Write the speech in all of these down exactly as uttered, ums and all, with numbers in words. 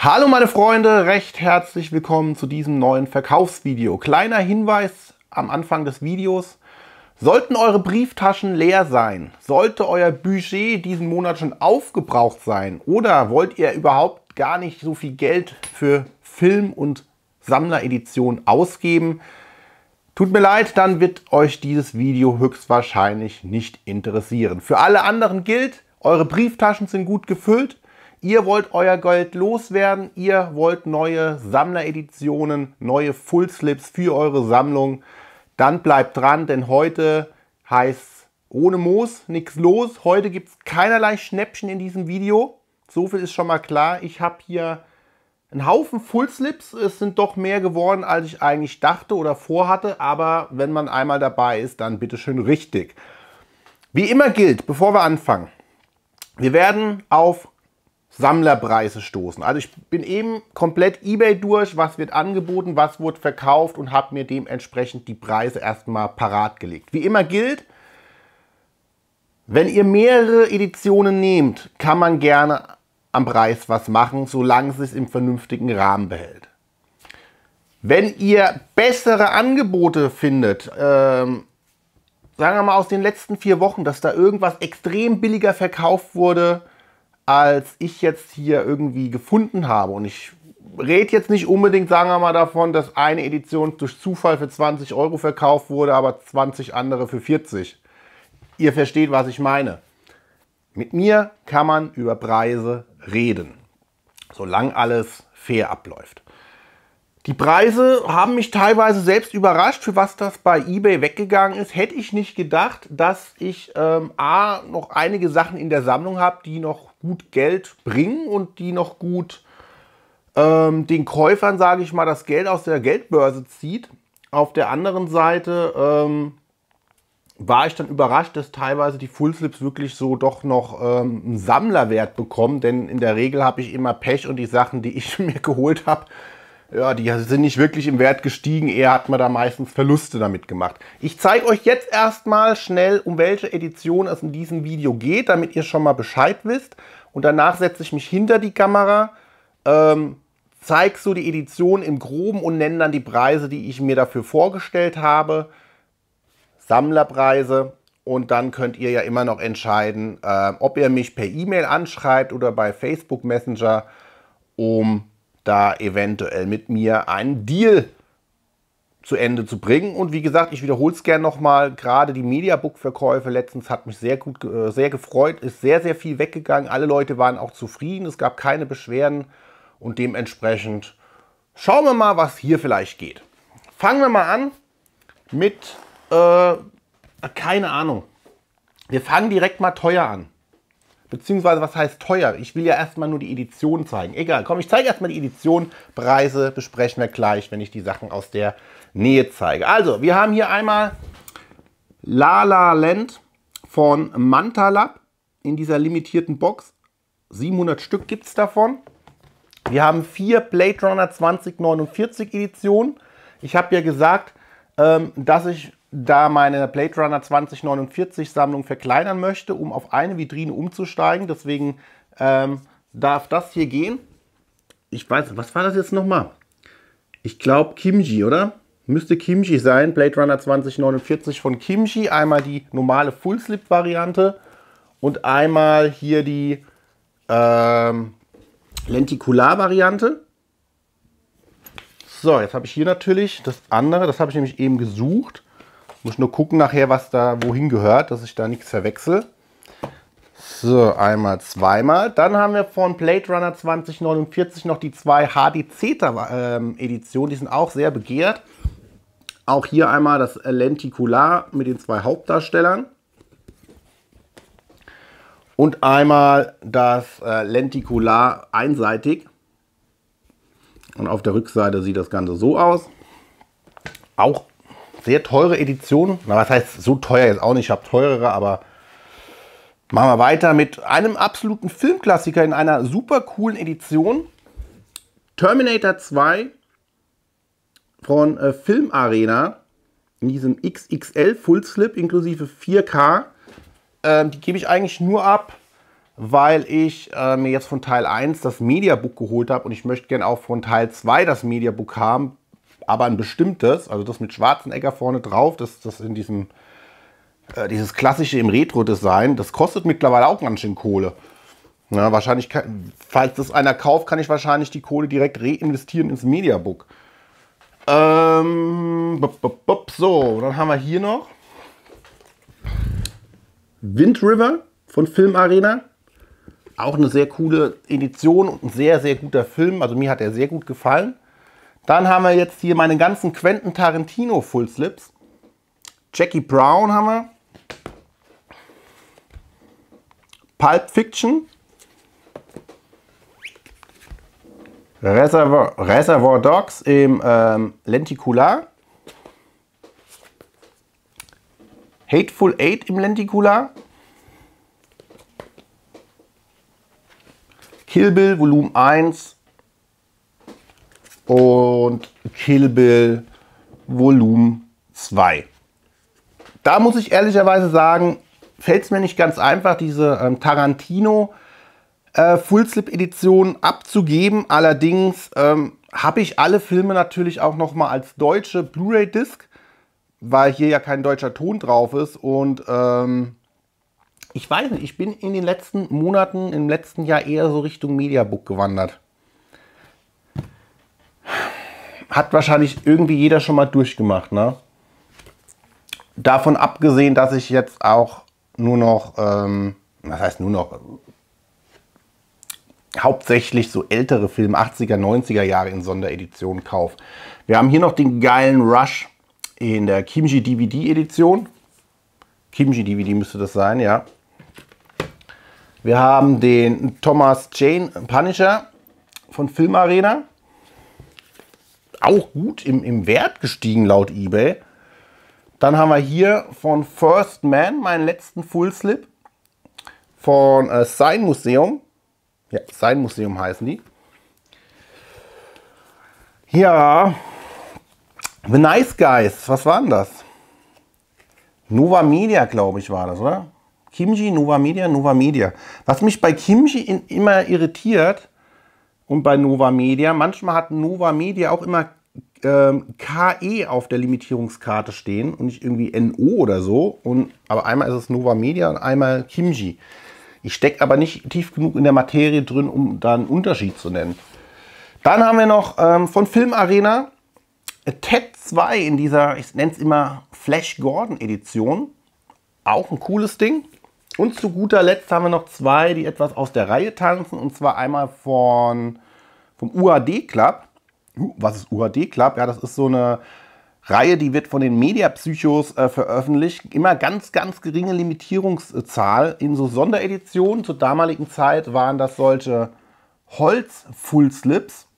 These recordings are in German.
Hallo meine Freunde, recht herzlich willkommen zu diesem neuen Verkaufsvideo. Kleiner Hinweis am Anfang des Videos: Sollten eure Brieftaschen leer sein, sollte euer Budget diesen Monat schon aufgebraucht sein oder wollt ihr überhaupt gar nicht so viel Geld für Film- und Sammleredition ausgeben, tut mir leid, dann wird euch dieses Video höchstwahrscheinlich nicht interessieren. Für alle anderen gilt: Eure Brieftaschen sind gut gefüllt. Ihr wollt euer Geld loswerden, ihr wollt neue Sammlereditionen, neue Fullslips für eure Sammlung. Dann bleibt dran, denn heute heißt ohne Moos nichts los. Heute gibt es keinerlei Schnäppchen in diesem Video. So viel ist schon mal klar. Ich habe hier einen Haufen Fullslips. Es sind doch mehr geworden, als ich eigentlich dachte oder vorhatte. Aber wenn man einmal dabei ist, dann bitteschön richtig. Wie immer gilt, bevor wir anfangen: Wir werden auf Sammlerpreise stoßen. Also ich bin eben komplett eBay durch, was wird angeboten, was wird verkauft, und habe mir dementsprechend die Preise erstmal parat gelegt. Wie immer gilt: Wenn ihr mehrere Editionen nehmt, kann man gerne am Preis was machen, solange es sich im vernünftigen Rahmen behält. Wenn ihr bessere Angebote findet, ähm, sagen wir mal aus den letzten vier Wochen, dass da irgendwas extrem billiger verkauft wurde, als ich jetzt hier irgendwie gefunden habe. Und ich rede jetzt nicht unbedingt, sagen wir mal, davon, dass eine Edition durch Zufall für zwanzig Euro verkauft wurde, aber zwanzig andere für vierzig. Ihr versteht, was ich meine. Mit mir kann man über Preise reden, solange alles fair abläuft. Die Preise haben mich teilweise selbst überrascht, für was das bei eBay weggegangen ist. Hätte ich nicht gedacht, dass ich ähm, A, noch einige Sachen in der Sammlung habe, die noch gut Geld bringen und die noch gut ähm, den Käufern, sage ich mal, das Geld aus der Geldbörse zieht. Auf der anderen Seite ähm, war ich dann überrascht, dass teilweise die Fullslips wirklich so doch noch ähm, einen Sammlerwert bekommen. Denn in der Regel habe ich immer Pech und die Sachen, die ich mir geholt habe, ja, die sind nicht wirklich im Wert gestiegen, eher hat man da meistens Verluste damit gemacht. Ich zeige euch jetzt erstmal schnell, um welche Edition es in diesem Video geht, damit ihr schon mal Bescheid wisst. Und danach setze ich mich hinter die Kamera, ähm, zeige so die Edition im Groben und nenne dann die Preise, die ich mir dafür vorgestellt habe. Sammlerpreise. Und dann könnt ihr ja immer noch entscheiden, äh, ob ihr mich per E-Mail anschreibt oder bei Facebook Messenger, um da eventuell mit mir einen Deal zu Ende zu bringen. Und wie gesagt, ich wiederhole es gerne nochmal, gerade die Mediabook-Verkäufe letztens hat mich sehr gut, äh, sehr gefreut, ist sehr, sehr viel weggegangen. Alle Leute waren auch zufrieden, es gab keine Beschwerden und dementsprechend schauen wir mal, was hier vielleicht geht. Fangen wir mal an mit, äh, keine Ahnung, wir fangen direkt mal teuer an. Beziehungsweise, was heißt teuer? Ich will ja erstmal nur die Edition zeigen. Egal, komm, ich zeige erstmal die Edition. Preise besprechen wir gleich, wenn ich die Sachen aus der Nähe zeige. Also, wir haben hier einmal La La Land von Mantalab in dieser limitierten Box. siebenhundert Stück gibt es davon. Wir haben vier Blade Runner zwanzig neunundvierzig Editionen. Ich habe ja gesagt, ähm, dass ich da meine Blade Runner zwanzig neunundvierzig Sammlung verkleinern möchte, um auf eine Vitrine umzusteigen. Deswegen ähm, darf das hier gehen. Ich weiß, was war das jetzt nochmal? Ich glaube Kimji, oder? Müsste Kimji sein. Blade Runner zwanzig neunundvierzig von Kimji. Einmal die normale Full-Slip-Variante und einmal hier die ähm, Lentikular-Variante. So, jetzt habe ich hier natürlich das andere. Das habe ich nämlich eben gesucht. Muss nur gucken nachher, was da wohin gehört, dass ich da nichts verwechsel. So, einmal, zweimal. Dann haben wir von Blade Runner zwanzig neunundvierzig noch die zwei H D Zeta-Editionen. Die sind auch sehr begehrt. Auch hier einmal das Lentikular mit den zwei Hauptdarstellern. Und einmal das äh, Lentikular einseitig. Und auf der Rückseite sieht das Ganze so aus. Auch sehr teure Edition. Na, was heißt so teuer jetzt auch nicht, ich habe teurere, aber machen wir weiter mit einem absoluten Filmklassiker in einer super coolen Edition. Terminator zwei von äh, Film Arena in diesem X X L Full Slip inklusive vier K. Ähm, die gebe ich eigentlich nur ab, weil ich äh, mir jetzt von Teil eins das Mediabook geholt habe und ich möchte gerne auch von Teil zwei das Mediabook haben, aber ein bestimmtes, also das mit Schwarzenegger vorne drauf, das, das in diesem, äh, dieses klassische im Retro-Design, das kostet mittlerweile auch ganz schön Kohle. Ja, wahrscheinlich, kann, falls das einer kauft, kann ich wahrscheinlich die Kohle direkt reinvestieren ins Mediabook. Ähm, bup, bup, bup, so, dann haben wir hier noch Wind River von Film Arena. Auch eine sehr coole Edition und ein sehr, sehr guter Film. Also mir hat er sehr gut gefallen. Dann haben wir jetzt hier meine ganzen Quentin Tarantino Full Slips. Jackie Brown haben wir. Pulp Fiction. Reservoir, Reservoir Dogs im ähm, Lenticular. Hateful Eight im Lenticular. Kill Bill Volume eins und Kill Bill Volume zwei. Da muss ich ehrlicherweise sagen, fällt es mir nicht ganz einfach, diese ähm, Tarantino äh, Full-Slip-Edition abzugeben. Allerdings ähm, habe ich alle Filme natürlich auch noch mal als deutsche Blu-ray-Disc, weil hier ja kein deutscher Ton drauf ist. Und ähm, ich weiß nicht, ich bin in den letzten Monaten, im letzten Jahr eher so Richtung Mediabook gewandert. Hat wahrscheinlich irgendwie jeder schon mal durchgemacht, ne? Davon abgesehen, dass ich jetzt auch nur noch, ähm, was heißt nur noch, hauptsächlich so ältere Filme, achtziger, neunziger Jahre in Sondereditionen kaufe. Wir haben hier noch den geilen Rush in der Kimchi D V D Edition. Kimchi D V D müsste das sein, ja. Wir haben den Thomas Jane Punisher von Film Arena. Auch gut im, im Wert gestiegen laut eBay. Dann haben wir hier von First Man meinen letzten Full Slip von äh, Sein Museum. Ja, Sein Museum heißen die. Ja, The Nice Guys, was war denn das? Nova Media, glaube ich, war das, oder? Kimchi, Nova Media, Nova Media. Was mich bei Kimchi in, immer irritiert und bei Nova Media, manchmal hat Nova Media auch immer ähm, K E auf der Limitierungskarte stehen und nicht irgendwie N O oder so. Und, aber einmal ist es Nova Media und einmal Kimchi. Ich stecke aber nicht tief genug in der Materie drin, um da einen Unterschied zu nennen. Dann haben wir noch ähm, von Film Arena Ted zwei in dieser, ich nenne es immer Flash Gordon Edition. Auch ein cooles Ding. Und zu guter Letzt haben wir noch zwei, die etwas aus der Reihe tanzen. Und zwar einmal von, vom U H D Club. Uh, was ist U H D Club? Ja, das ist so eine Reihe, die wird von den Mediapsychos äh, veröffentlicht. Immer ganz, ganz geringe Limitierungszahl in so Sondereditionen. Zur damaligen Zeit waren das solche Holz-Full-Slips.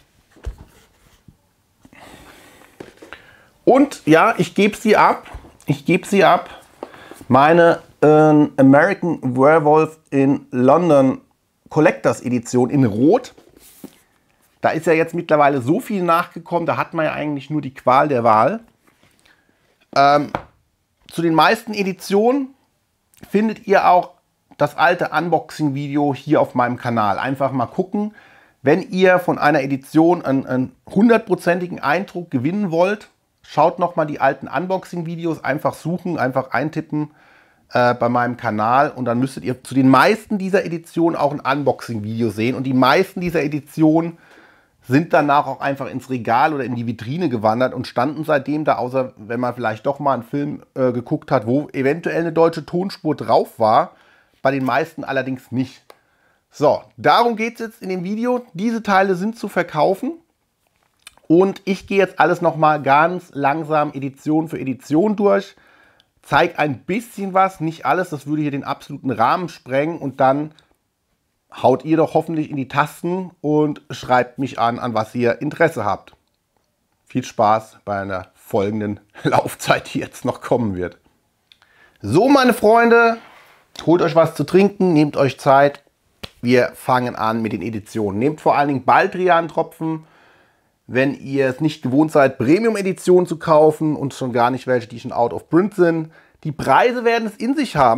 Und ja, ich gebe sie ab. Ich gebe sie ab. Meine äh, American Werewolf in London Collectors Edition in Rot. Da ist ja jetzt mittlerweile so viel nachgekommen, da hat man ja eigentlich nur die Qual der Wahl. Ähm, zu den meisten Editionen findet ihr auch das alte Unboxing-Video hier auf meinem Kanal. Einfach mal gucken, wenn ihr von einer Edition einen, einen hundertprozentigen Eindruck gewinnen wollt, schaut nochmal die alten Unboxing-Videos, einfach suchen, einfach eintippen äh, bei meinem Kanal und dann müsstet ihr zu den meisten dieser Editionen auch ein Unboxing-Video sehen. Und die meisten dieser Editionen sind danach auch einfach ins Regal oder in die Vitrine gewandert und standen seitdem da, außer wenn man vielleicht doch mal einen Film äh, geguckt hat, wo eventuell eine deutsche Tonspur drauf war, bei den meisten allerdings nicht. So, darum geht es jetzt in dem Video. Diese Teile sind zu verkaufen und ich gehe jetzt alles nochmal ganz langsam Edition für Edition durch, zeige ein bisschen was, nicht alles, das würde hier den absoluten Rahmen sprengen und dann haut ihr doch hoffentlich in die Tasten und schreibt mich an, an was ihr Interesse habt. Viel Spaß bei einer folgenden Laufzeit, die jetzt noch kommen wird. So, meine Freunde, holt euch was zu trinken, nehmt euch Zeit. Wir fangen an mit den Editionen. Nehmt vor allen Dingen Baldrian-Tropfen, wenn ihr es nicht gewohnt seid, Premium-Editionen zu kaufen und schon gar nicht welche, die schon out of print sind. Die Preise werden es in sich haben.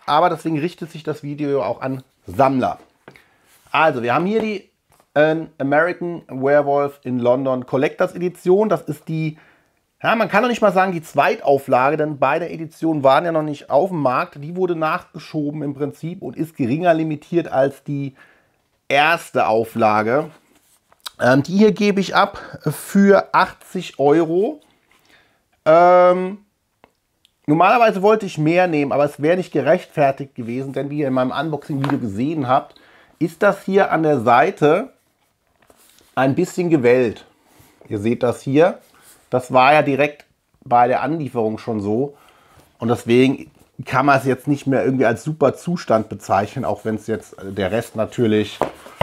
aber deswegen richtet sich das Video auch an Sammler. Also, wir haben hier die äh, American Werewolf in London Collectors Edition. Das ist die, ja, man kann doch nicht mal sagen die Zweitauflage, denn beide Editionen waren ja noch nicht auf dem Markt. Die wurde nachgeschoben im Prinzip und ist geringer limitiert als die erste Auflage. Ähm, die hier gebe ich ab für achtzig Euro. Ähm, normalerweise wollte ich mehr nehmen, aber es wäre nicht gerechtfertigt gewesen, denn wie ihr in meinem Unboxing-Video gesehen habt, ist das hier an der Seite ein bisschen gewellt. Ihr seht das hier. Das war ja direkt bei der Anlieferung schon so. Und deswegen kann man es jetzt nicht mehr irgendwie als super Zustand bezeichnen, auch wenn es jetzt der Rest natürlich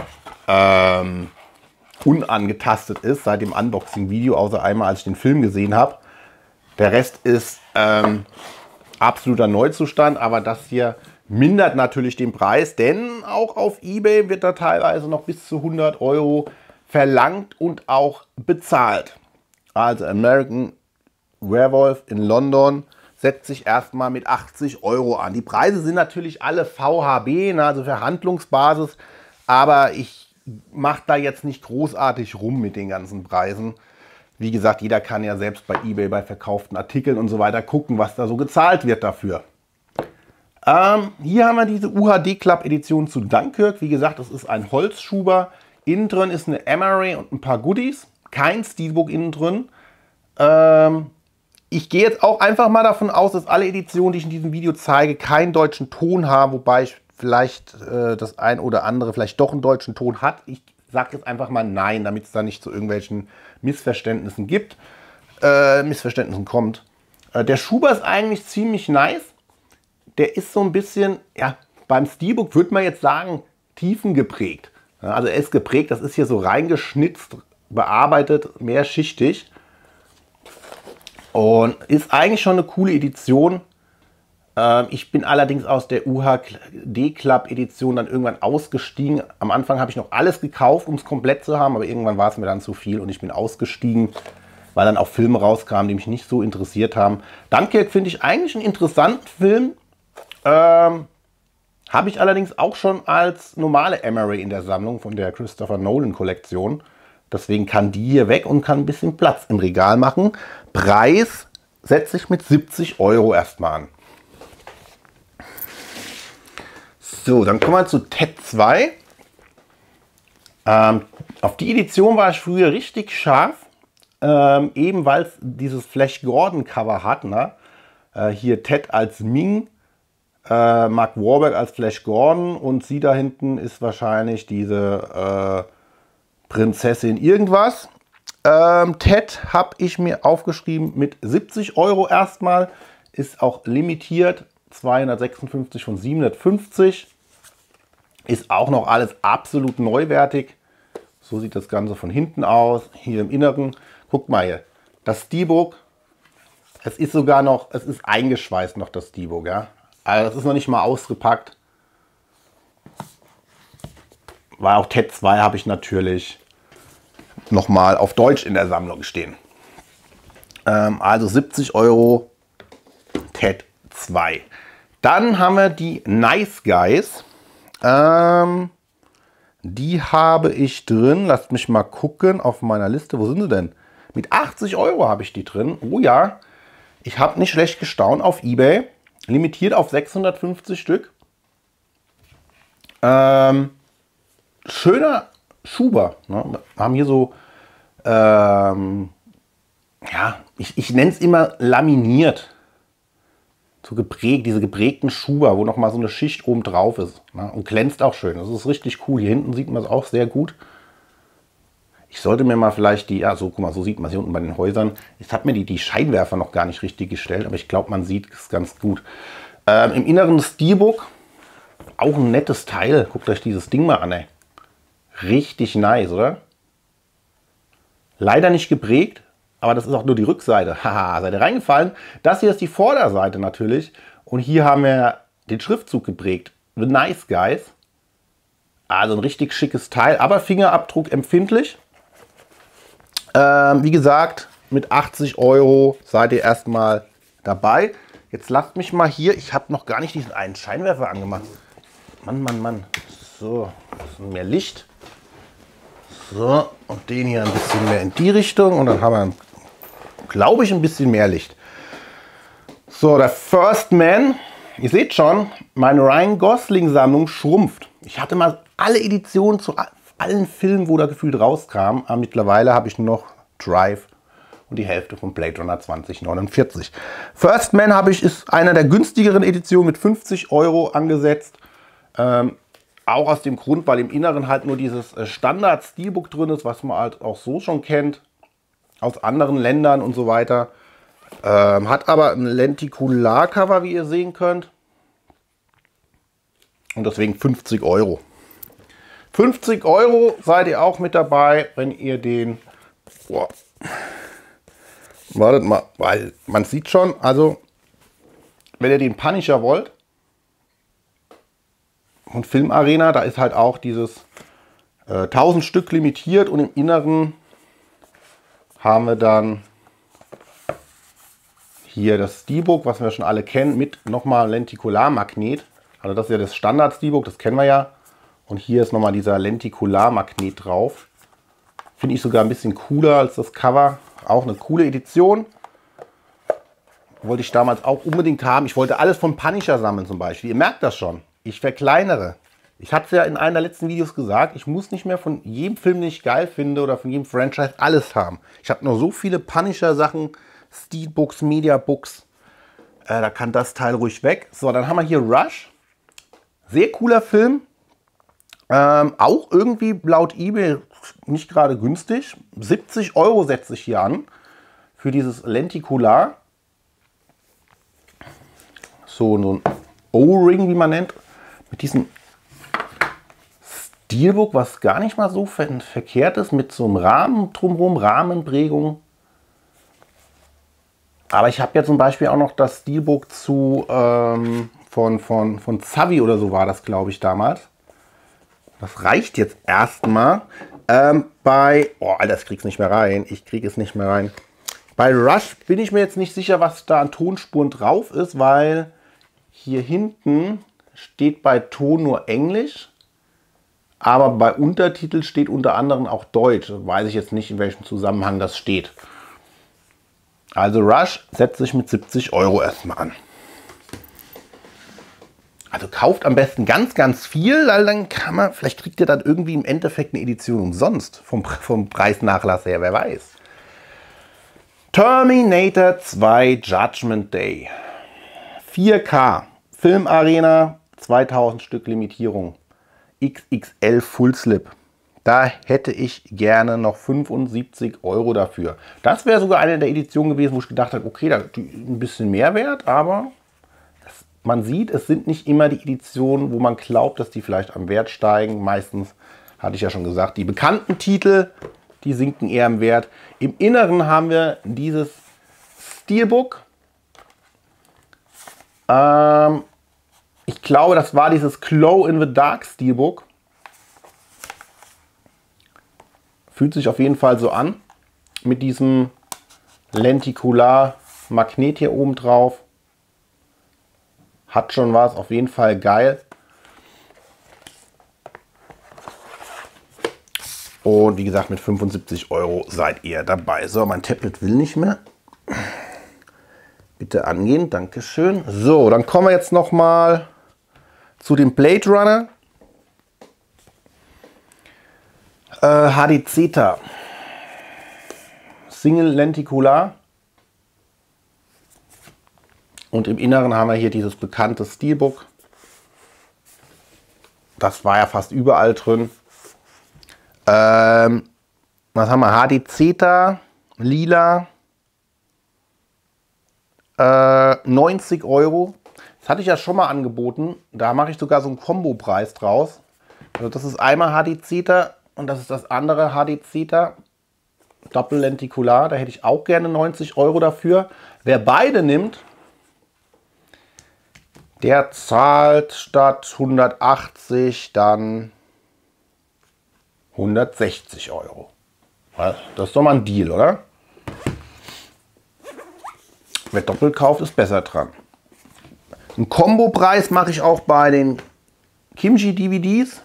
ähm, unangetastet ist seit dem Unboxing-Video, außer einmal, als ich den Film gesehen habe. Der Rest ist ähm, absoluter Neuzustand, aber das hier mindert natürlich den Preis, denn auch auf eBay wird da teilweise noch bis zu hundert Euro verlangt und auch bezahlt. Also American Werewolf in London setzt sich erstmal mit achtzig Euro an. Die Preise sind natürlich alle V H B, also Verhandlungsbasis, aber ich mache da jetzt nicht großartig rum mit den ganzen Preisen. Wie gesagt, jeder kann ja selbst bei eBay, bei verkauften Artikeln und so weiter gucken, was da so gezahlt wird dafür. Ähm, hier haben wir diese U H D Club Edition zu Dunkirk. Wie gesagt, das ist ein Holzschuber. Innen drin ist eine Emery und ein paar Goodies. Kein Steelbook innen drin. Ähm, ich gehe jetzt auch einfach mal davon aus, dass alle Editionen, die ich in diesem Video zeige, keinen deutschen Ton haben. Wobei ich vielleicht äh, das ein oder andere vielleicht doch einen deutschen Ton hat. Ich sage jetzt einfach mal nein, damit es da nicht zu irgendwelchen Missverständnissen gibt. Äh, Missverständnissen kommt. Äh, der Schuber ist eigentlich ziemlich nice. Der ist so ein bisschen, ja, beim Steelbook würde man jetzt sagen, tiefengeprägt. Ja, also er ist geprägt, das ist hier so reingeschnitzt, bearbeitet, mehrschichtig. Und ist eigentlich schon eine coole Edition. Ähm, ich bin allerdings aus der U H D Club Edition dann irgendwann ausgestiegen. Am Anfang habe ich noch alles gekauft, um es komplett zu haben, aber irgendwann war es mir dann zu viel und ich bin ausgestiegen, weil dann auch Filme rauskamen, die mich nicht so interessiert haben. Dunkirk finde ich eigentlich einen interessanten Film. Ähm, habe ich allerdings auch schon als normale Emery in der Sammlung von der Christopher Nolan Kollektion. Deswegen kann die hier weg und kann ein bisschen Platz im Regal machen. Preis setze ich mit siebzig Euro erstmal an. So, dann kommen wir zu Ted zwei. Ähm, auf die Edition war ich früher richtig scharf. Ähm, eben weil es dieses Flash Gordon Cover hat. Ne? Äh, hier Ted als Ming. Äh, Mark Wahlberg als Flash Gordon und sie da hinten ist wahrscheinlich diese äh, Prinzessin irgendwas. Ähm, Ted habe ich mir aufgeschrieben mit siebzig Euro erstmal. Ist auch limitiert. zweihundertsechsundfünfzig von siebenhundertfünfzig. Ist auch noch alles absolut neuwertig. So sieht das Ganze von hinten aus. Hier im Inneren. Guckt mal hier. Das Steelbook. Es ist sogar noch, es ist eingeschweißt noch das Steelbook, ja. Also das ist noch nicht mal ausgepackt. Weil auch Ted zwei habe ich natürlich nochmal auf Deutsch in der Sammlung stehen. Ähm, also siebzig Euro Ted zwei. Dann haben wir die Nice Guys. Ähm, die habe ich drin. Lasst mich mal gucken auf meiner Liste. Wo sind sie denn? Mit achtzig Euro habe ich die drin. Oh ja, ich habe nicht schlecht gestaunt auf eBay. Limitiert auf sechshundertfünfzig Stück. Ähm, schöner Schuber. Ne? Wir haben hier so, ähm, ja, ich, ich nenne es immer laminiert. So geprägt, diese geprägten Schuber, wo nochmal so eine Schicht oben drauf ist. Ne? Und glänzt auch schön. Das ist richtig cool. Hier hinten sieht man es auch sehr gut. Ich sollte mir mal vielleicht die, ja, so, guck mal, so sieht man es hier unten bei den Häusern. Ich habe mir die, die Scheinwerfer noch gar nicht richtig gestellt, aber ich glaube, man sieht es ganz gut. Ähm, Im Inneren Steelbook, auch ein nettes Teil. Guckt euch dieses Ding mal an, ey. Richtig nice, oder? Leider nicht geprägt, aber das ist auch nur die Rückseite. Haha, seid ihr reingefallen? Das hier ist die Vorderseite natürlich. Und hier haben wir den Schriftzug geprägt. The Nice Guys. Also ein richtig schickes Teil, aber Fingerabdruck empfindlich. Ähm, wie gesagt, mit achtzig Euro seid ihr erstmal dabei. Jetzt lasst mich mal hier, ich habe noch gar nicht diesen einen Scheinwerfer angemacht. Mann, Mann, Mann. So, mehr Licht. So, und den hier ein bisschen mehr in die Richtung. Und dann haben wir, glaube ich, ein bisschen mehr Licht. So, der First Man. Ihr seht schon, meine Ryan Gosling-Sammlung schrumpft. Ich hatte mal alle Editionen zu allen Filmen, wo da gefühlt rauskam. Aber mittlerweile habe ich nur noch Drive und die Hälfte von Blade Runner zwanzig neunundvierzig. First Man habe ich, ist einer der günstigeren Editionen mit fünfzig Euro angesetzt. Ähm, auch aus dem Grund, weil im Inneren halt nur dieses Standard-Steelbook drin ist, was man halt auch so schon kennt. Aus anderen Ländern und so weiter. Ähm, hat aber ein Lentikular-Cover, wie ihr sehen könnt. Und deswegen fünfzig Euro. fünfzig Euro seid ihr auch mit dabei, wenn ihr den... Boah. Wartet mal, weil man sieht schon, also wenn ihr den Punisher wollt und Filmarena, da ist halt auch dieses äh, tausend Stück limitiert und im Inneren haben wir dann hier das Steelbook, was wir schon alle kennen, mit nochmal Lentikularmagnet. Also das ist ja das Standard-Steelbook, das kennen wir ja. Und hier ist nochmal dieser Lentikularmagnet drauf. Finde ich sogar ein bisschen cooler als das Cover. Auch eine coole Edition. Wollte ich damals auch unbedingt haben. Ich wollte alles von Punisher sammeln zum Beispiel. Ihr merkt das schon. Ich verkleinere. Ich hatte es ja in einem der letzten Videos gesagt, ich muss nicht mehr von jedem Film, den ich geil finde, oder von jedem Franchise alles haben. Ich habe noch so viele Punisher-Sachen, Steelbooks, Mediabooks. Äh, da kann das Teil ruhig weg. So, dann haben wir hier Rush. Sehr cooler Film. Ähm, auch irgendwie laut eBay nicht gerade günstig. siebzig Euro setze ich hier an. Für dieses Lentikular. So, so ein O-Ring, wie man nennt. Mit diesem Steelbook, was gar nicht mal so ver verkehrt ist. Mit so einem Rahmen drumherum, Rahmenprägung. Aber ich habe ja zum Beispiel auch noch das Steelbook zu ähm, von, von, von Zavi oder so war das, glaube ich, damals. Das reicht jetzt erstmal. Ähm, bei, oh, Alter, ich krieg's nicht mehr rein. Ich kriege es nicht mehr rein. Bei Rush bin ich mir jetzt nicht sicher, was da an Tonspuren drauf ist, weil hier hinten steht bei Ton nur Englisch. Aber bei Untertitel steht unter anderem auch Deutsch. Weiß ich jetzt nicht, in welchem Zusammenhang das steht. Also Rush setze ich mit siebzig Euro erstmal an. Also kauft am besten ganz, ganz viel, weil dann kann man, vielleicht kriegt ihr dann irgendwie im Endeffekt eine Edition umsonst. Vom, vom Preisnachlass her, wer weiß. Terminator zwei Judgment Day. vier K. Filmarena, zweitausend Stück Limitierung. X X L Full Slip. Da hätte ich gerne noch fünfundsiebzig Euro dafür. Das wäre sogar eine der Editionen gewesen, wo ich gedacht habe, okay, da ist ein bisschen mehr wert, aber das, man sieht, es sind nicht immer die Editionen, wo man glaubt, dass die vielleicht am Wert steigen. Meistens, hatte ich ja schon gesagt, die bekannten Titel, die sinken eher im Wert. Im Inneren haben wir dieses Steelbook. Ähm, ich glaube, das war dieses Glow in the Dark Steelbook. Fühlt sich auf jeden Fall so an. Mit diesem Lentikular-Magnet hier oben drauf. Hat schon was, auf jeden Fall geil. Und wie gesagt, mit fünfundsiebzig Euro seid ihr dabei. So, mein Tablet will nicht mehr. Bitte angehen, Dankeschön. So, dann kommen wir jetzt noch mal zu dem Blade Runner. Äh, H D Zeta. Single Lentikular. Und im Inneren haben wir hier dieses bekannte Steelbook. Das war ja fast überall drin. Ähm, was haben wir? H D Zeta, lila. Äh, neunzig Euro. Das hatte ich ja schon mal angeboten. Da mache ich sogar so einen Kombo-Preis draus. Also das ist einmal H D Zeta und das ist das andere H D Zeta. Doppellentikular. Da hätte ich auch gerne neunzig Euro dafür. Wer beide nimmt, der zahlt statt hundertachtzig dann hundertsechzig Euro. Das ist doch mal ein Deal, oder? Wer doppelt kauft, ist besser dran. Einen Kombopreis mache ich auch bei den Kimchi D V Ds.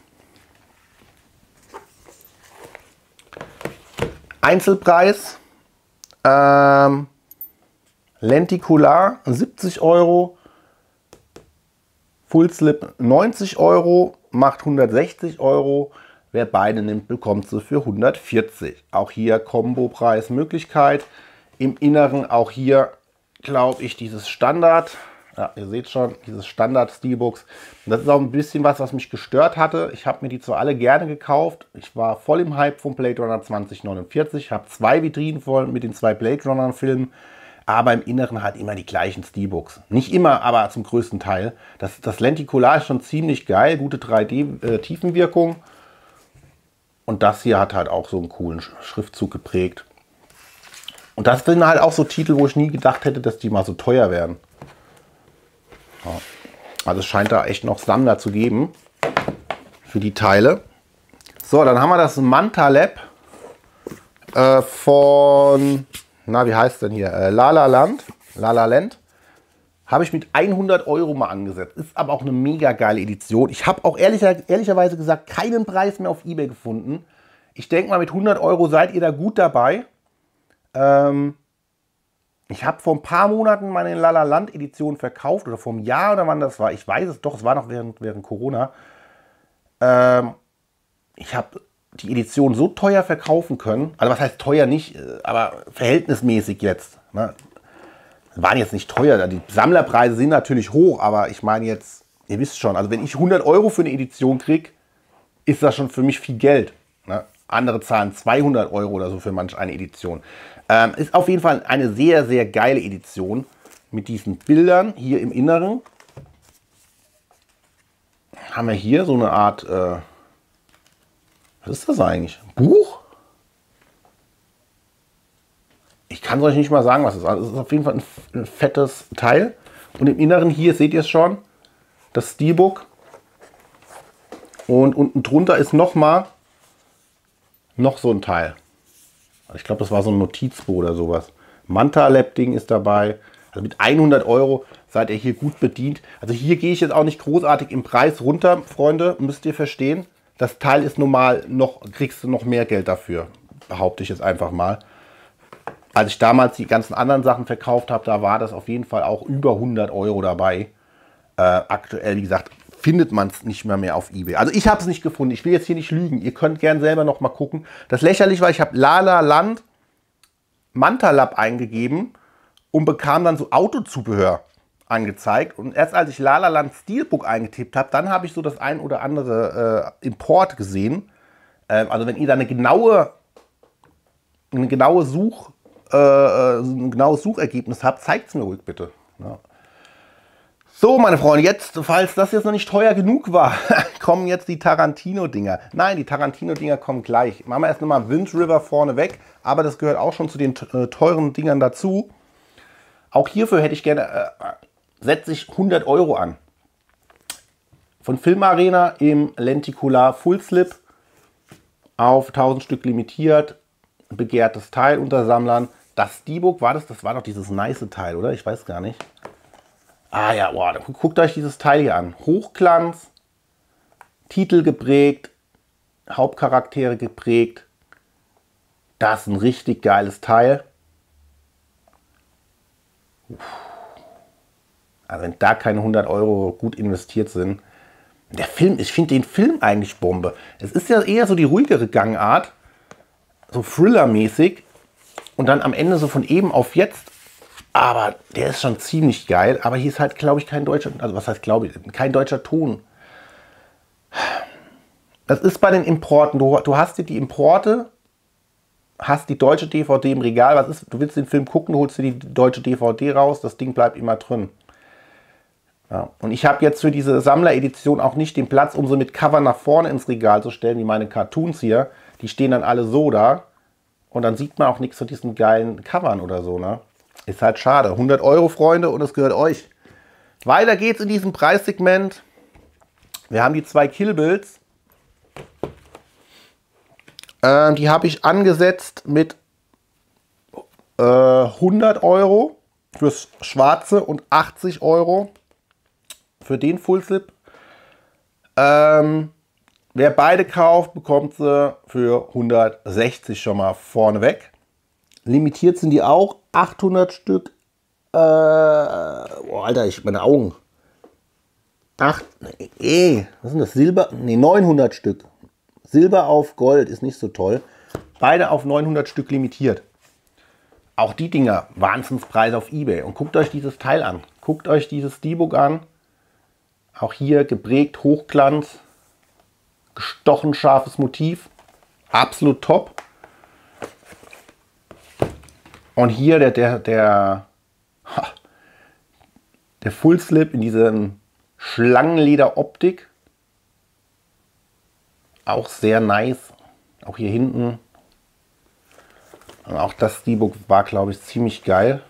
Einzelpreis. Ähm, Lenticular siebzig Euro. Full Slip neunzig Euro. Macht hundertsechzig Euro. Wer beide nimmt, bekommt sie für hundertvierzig. Auch hier Kombopreismöglichkeit. Im Inneren auch hier, glaube ich, dieses Standard. Ja, ihr seht schon, dieses Standard Steelbooks. Das ist auch ein bisschen was, was mich gestört hatte. Ich habe mir die zwar alle gerne gekauft. Ich war voll im Hype vom Blade Runner zwanzig neunundvierzig. Habe zwei Vitrinen voll mit den zwei Blade Runner Filmen. Aber im Inneren halt immer die gleichen Steelbooks. Nicht immer, aber zum größten Teil. Das, das Lenticular ist schon ziemlich geil. Gute drei D-Tiefenwirkung. Und das hier hat halt auch so einen coolen Schriftzug geprägt. Und das sind halt auch so Titel, wo ich nie gedacht hätte, dass die mal so teuer werden. Ja. Also es scheint da echt noch Sammler zu geben für die Teile. So, dann haben wir das Manta Lab äh, von, na wie heißt denn hier, äh, La La Land. La La Land. Habe ich mit hundert Euro mal angesetzt. Ist aber auch eine mega geile Edition. Ich habe auch ehrlicher, ehrlicherweise gesagt keinen Preis mehr auf eBay gefunden. Ich denke mal, mit hundert Euro seid ihr da gut dabei. Ähm, ich habe vor ein paar Monaten meine La La Land Edition verkauft. Oder vor einem Jahr oder wann das war. Ich weiß es doch, es war noch während, während Corona. Ähm, ich habe die Edition so teuer verkaufen können. Also was heißt teuer nicht, aber verhältnismäßig jetzt. Ne? Waren jetzt nicht teuer, die Sammlerpreise sind natürlich hoch, aber ich meine jetzt, ihr wisst schon, also wenn ich hundert Euro für eine Edition kriege, ist das schon für mich viel Geld. Ne? Andere zahlen zweihundert Euro oder so für manch eine Edition. Ähm, ist auf jeden Fall eine sehr, sehr geile Edition mit diesen Bildern hier im Inneren. Haben wir hier so eine Art, äh, was ist das eigentlich? Ein Buch? Ich kann es euch nicht mal sagen, was es ist. Also es ist auf jeden Fall ein, ein fettes Teil. Und im Inneren hier seht ihr es schon, das Steelbook. Und unten drunter ist noch mal noch so ein Teil. Ich glaube, das war so ein Notizbuch oder sowas. Manta Lab Ding ist dabei. Also mit hundert Euro seid ihr hier gut bedient. Also hier gehe ich jetzt auch nicht großartig im Preis runter, Freunde, müsst ihr verstehen. Das Teil ist normal, noch kriegst du noch mehr Geld dafür, behaupte ich jetzt einfach mal. Als ich damals die ganzen anderen Sachen verkauft habe, da war das auf jeden Fall auch über hundert Euro dabei. Äh, aktuell, wie gesagt, findet man es nicht mehr mehr auf eBay. Also ich habe es nicht gefunden. Ich will jetzt hier nicht lügen. Ihr könnt gerne selber noch mal gucken. Das lächerlich war, ich habe La La Land Manta Lab eingegeben und bekam dann so Autozubehör angezeigt. Und erst als ich La La Land Steelbook eingetippt habe, dann habe ich so das ein oder andere äh, Import gesehen. Äh, also wenn ihr da eine genaue, eine genaue Such Äh, ein genaues Suchergebnis habt, zeigt es mir ruhig bitte. Ja. So, meine Freunde, jetzt, falls das jetzt noch nicht teuer genug war, kommen jetzt die Tarantino-Dinger. Nein, die Tarantino-Dinger kommen gleich. Machen wir erst nochmal Wind River vorne weg, aber das gehört auch schon zu den äh, teuren Dingern dazu. Auch hierfür hätte ich gerne, äh, setze ich hundert Euro an. Von Filmarena im Lenticular Full Slip auf tausend Stück limitiert. Begehrtes Teil unter Sammlern. Das Steelbook war das, das war doch dieses nice Teil, oder? Ich weiß gar nicht. Ah ja, boah, guckt euch dieses Teil hier an. Hochglanz, Titel geprägt, Hauptcharaktere geprägt. Das ist ein richtig geiles Teil. Also wenn da keine hundert Euro gut investiert sind. Der Film, ich finde den Film eigentlich Bombe. Es ist ja eher so die ruhigere Gangart. So Thriller-mäßig und dann am Ende so von eben auf jetzt. Aber der ist schon ziemlich geil. Aber hier ist halt, glaube ich, kein deutscher, also was heißt glaube ich, kein deutscher Ton. Das ist bei den Importen. Du, du hast dir die Importe, hast die deutsche D V D im Regal. Was ist? Du willst den Film gucken, du holst dir die deutsche D V D raus. Das Ding bleibt immer drin. Ja. Und ich habe jetzt für diese Sammleredition auch nicht den Platz, um sie mit Cover nach vorne ins Regal zu stellen, wie meine Cartoons hier. Die stehen dann alle so da und dann sieht man auch nichts von diesen geilen Covern oder so, ne? Ist halt schade. hundert Euro, Freunde, und es gehört euch. Weiter geht's in diesem Preissegment. Wir haben die zwei Kill Bills. Ähm, die habe ich angesetzt mit äh, hundert Euro. fürs Schwarze und achtzig Euro für den Full Slip. Ähm, wer beide kauft, bekommt sie für hundertsechzig schon mal vorneweg. Limitiert sind die auch, achthundert Stück. Äh, oh, Alter, ich meine Augen. acht, eh, was ist das? Silber? Ne, neunhundert Stück. Silber auf Gold ist nicht so toll. Beide auf neunhundert Stück limitiert. Auch die Dinger, Wahnsinnspreis auf eBay. Und guckt euch dieses Teil an. Guckt euch dieses Steelbook an. Auch hier geprägt, Hochglanz. Gestochen scharfes Motiv. Absolut top. Und hier der, der, der, der Full Slip in diesem Schlangenleder-Optik. Auch sehr nice. Auch hier hinten. Und auch das Steelbook war, glaube ich, ziemlich geil.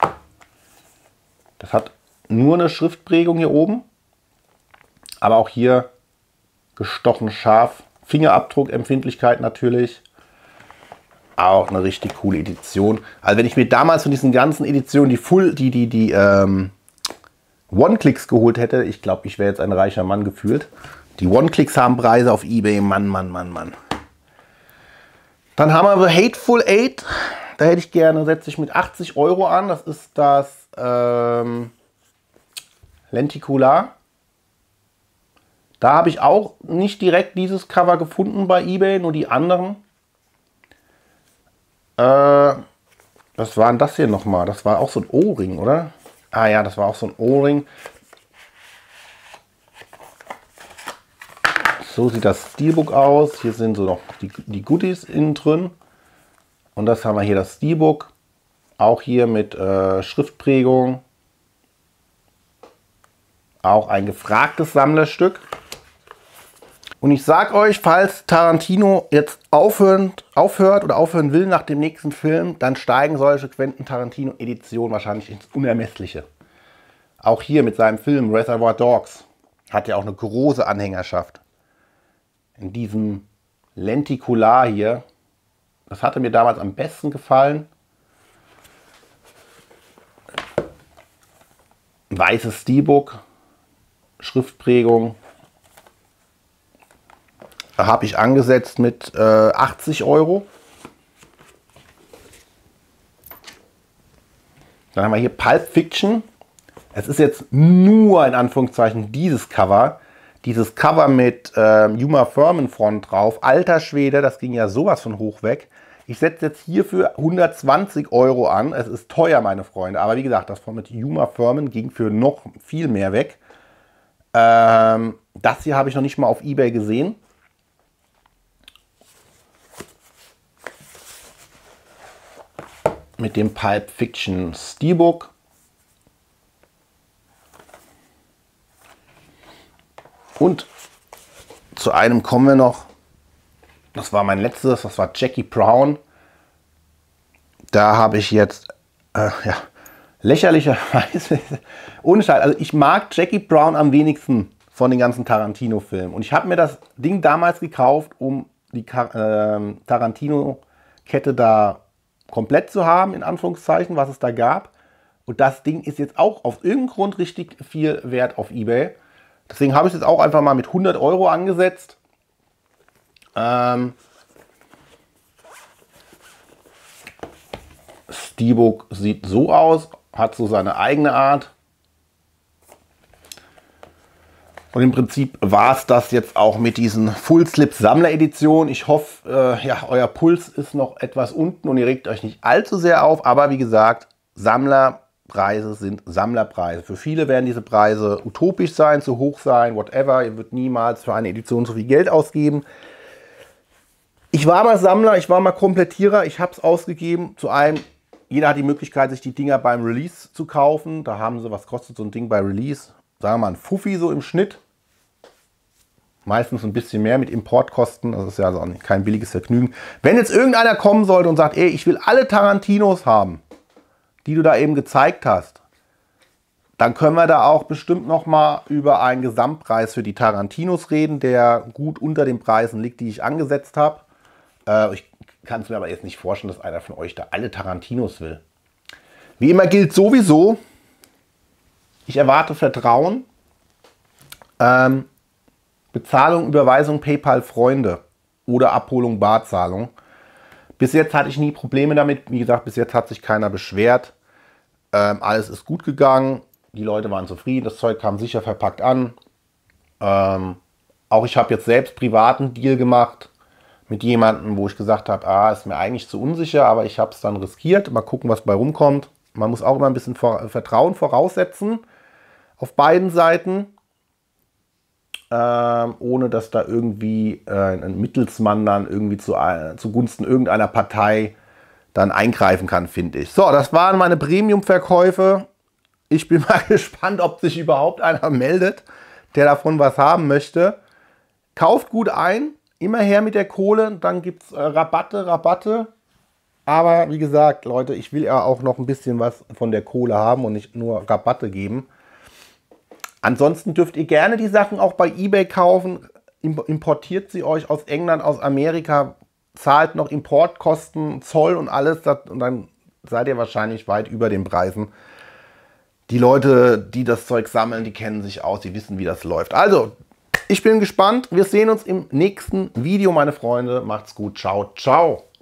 Das hat nur eine Schriftprägung hier oben. Aber auch hier gestochen scharf. Fingerabdruckempfindlichkeit natürlich. Auch eine richtig coole Edition. Also wenn ich mir damals von diesen ganzen Editionen die Full, die, die, die ähm, One-Clicks geholt hätte, ich glaube, ich wäre jetzt ein reicher Mann gefühlt. Die One-Clicks haben Preise auf eBay. Mann, Mann, Mann, Mann. Dann haben wir The Hateful Eight. Da hätte ich gerne, setze ich mit achtzig Euro an. Das ist das ähm, Lenticular. Da habe ich auch nicht direkt dieses Cover gefunden bei eBay, nur die anderen. Äh, was war denn das hier nochmal? Das war auch so ein O-Ring, oder? Ah ja, das war auch so ein O-Ring. So sieht das Steelbook aus. Hier sind so noch die, die Goodies innen drin. Und das haben wir hier, das Steelbook. Auch hier mit äh, Schriftprägung. Auch ein gefragtes Sammlerstück. Und ich sag euch, falls Tarantino jetzt aufhört, aufhört oder aufhören will nach dem nächsten Film, dann steigen solche Quentin Tarantino Editionen wahrscheinlich ins Unermessliche. Auch hier mit seinem Film Reservoir Dogs hat er auch eine große Anhängerschaft. In diesem Lenticular hier, das hatte mir damals am besten gefallen. Weißes Steelbook, Schriftprägung. Da habe ich angesetzt mit äh, achtzig Euro. Dann haben wir hier Pulp Fiction. Es ist jetzt nur in Anführungszeichen dieses Cover. Dieses Cover mit äh, Uma Thurman vorne drauf. Alter Schwede, das ging ja sowas von hoch weg. Ich setze jetzt hier für hundertzwanzig Euro an. Es ist teuer, meine Freunde. Aber wie gesagt, das von mit Uma Thurman ging für noch viel mehr weg. Ähm, das hier habe ich noch nicht mal auf eBay gesehen. Mit dem Pulp Fiction Steelbook. Und zu einem kommen wir noch. Das war mein letztes, das war Jackie Brown. Da habe ich jetzt, äh, ja, lächerlicherweise, ohne Scheiß, also ich mag Jackie Brown am wenigsten von den ganzen Tarantino-Filmen. Und ich habe mir das Ding damals gekauft, um die äh, Tarantino-Kette da komplett zu haben, in Anführungszeichen, was es da gab. Und das Ding ist jetzt auch auf irgendeinen Grund richtig viel wert auf eBay. Deswegen habe ich es jetzt auch einfach mal mit hundert Euro angesetzt. Ähm, Steelbook sieht so aus, hat so seine eigene Art. Und im Prinzip war es das jetzt auch mit diesen Full Slip Sammler Edition. Ich hoffe, äh, ja, euer Puls ist noch etwas unten und ihr regt euch nicht allzu sehr auf. Aber wie gesagt, Sammlerpreise sind Sammlerpreise. Für viele werden diese Preise utopisch sein, zu hoch sein, whatever. Ihr würdet niemals für eine Edition so viel Geld ausgeben. Ich war mal Sammler, ich war mal Komplettierer. Ich habe es ausgegeben. Zu einem, jeder hat die Möglichkeit, sich die Dinger beim Release zu kaufen. Da haben sie, was kostet so ein Ding bei Release? Sagen wir mal ein Fuffi so im Schnitt. Meistens ein bisschen mehr mit Importkosten. Das ist ja also auch kein billiges Vergnügen. Wenn jetzt irgendeiner kommen sollte und sagt, ey, ich will alle Tarantinos haben, die du da eben gezeigt hast, dann können wir da auch bestimmt noch mal über einen Gesamtpreis für die Tarantinos reden, der gut unter den Preisen liegt, die ich angesetzt habe. Äh, ich kann es mir aber jetzt nicht vorstellen, dass einer von euch da alle Tarantinos will. Wie immer gilt sowieso, ich erwarte Vertrauen. Ähm, Bezahlung, Überweisung, PayPal, Freunde oder Abholung, Barzahlung. Bis jetzt hatte ich nie Probleme damit. Wie gesagt, bis jetzt hat sich keiner beschwert. Ähm, alles ist gut gegangen. Die Leute waren zufrieden. Das Zeug kam sicher verpackt an. Ähm, auch ich habe jetzt selbst privaten Deal gemacht mit jemandem, wo ich gesagt habe, ah, ist mir eigentlich zu unsicher, aber ich habe es dann riskiert. Mal gucken, was bei rumkommt. Man muss auch immer ein bisschen Vertrauen voraussetzen auf beiden Seiten. Ähm, ohne dass da irgendwie äh, ein Mittelsmann dann irgendwie zu, äh, zugunsten irgendeiner Partei dann eingreifen kann, finde ich. So, das waren meine Premium-Verkäufe. Ich bin mal gespannt, ob sich überhaupt einer meldet, der davon was haben möchte. Kauft gut ein, immer her mit der Kohle, dann gibt es äh, Rabatte, Rabatte. Aber wie gesagt, Leute, ich will ja auch noch ein bisschen was von der Kohle haben und nicht nur Rabatte geben. Ansonsten dürft ihr gerne die Sachen auch bei eBay kaufen. Importiert sie euch aus England, aus Amerika, zahlt noch Importkosten, Zoll und alles. Und dann seid ihr wahrscheinlich weit über den Preisen. Die Leute, die das Zeug sammeln, die kennen sich aus, die wissen, wie das läuft. Also, ich bin gespannt. Wir sehen uns im nächsten Video, meine Freunde. Macht's gut. Ciao, ciao.